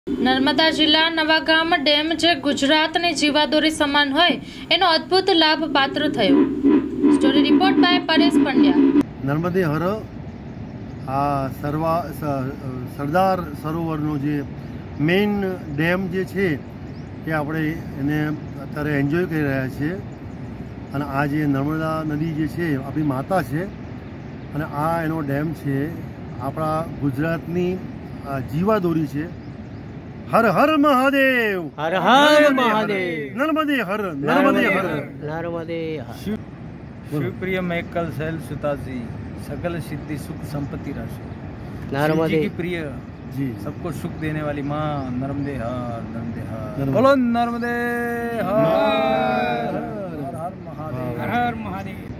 નર્મદા જિલ્લા નવાગામ ડેમ જે ગુજરાતની જીવાદોરી સમાન હોય એનો અદ્ભુત લાભ પાત્ર થયો। Story report by Paresh Pandya. Narmade હર આ સરદાર સરોવરનો જે મેઇન ડેમ જે છે એ આપણે એને અત્યારે એન્જોય કરી રહ્યા છીએ અને આ જે નર્મદા નદી જે છે આપણી માતા છે અને આ એનો ડેમ છે આપણા ગુજરાતની જીવાદોરી છે। हर हर महादेव, हर हर महादेव, नर्मदे हर, नर्मदे हर, नर्मदे हर। शिवप्रिय मैकल सैल सुताजी, सकल सिद्धि सुख संपत्ति राशि, नर्मदे की प्रिय जी, सबको सुख देने वाली माँ नर्मदे हर, नर्मदे हर, बोलो नर्मदे हर, हर हर महादेव, हर हर महादेव।